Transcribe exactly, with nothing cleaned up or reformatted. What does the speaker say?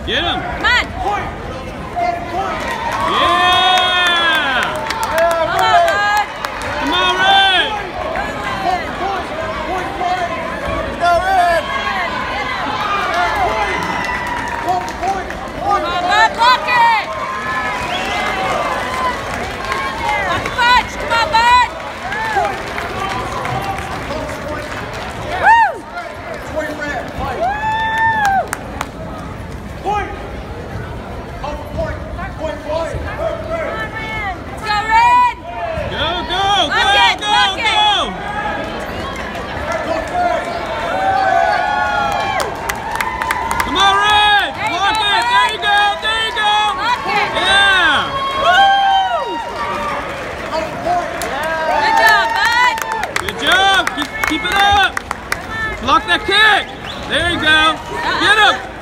Get him. Come on. Yeah. Come on, Bud. Come on, Red. Go, Red. Come on, Bud. Block it. Block the punch. Come on, Bud. Woo! Point, Red. Fight. Woo! Point. Up, point. Point, point. Let's go, Red. Go, go, Block go, it, go, block it. go. Come on, Red. There you Block go, it. There you go. There you go. Block it. Yeah. Woo! Up, point. Good job, Bud. Good job. Keep, keep it up. Block that kick. There you go. Get him.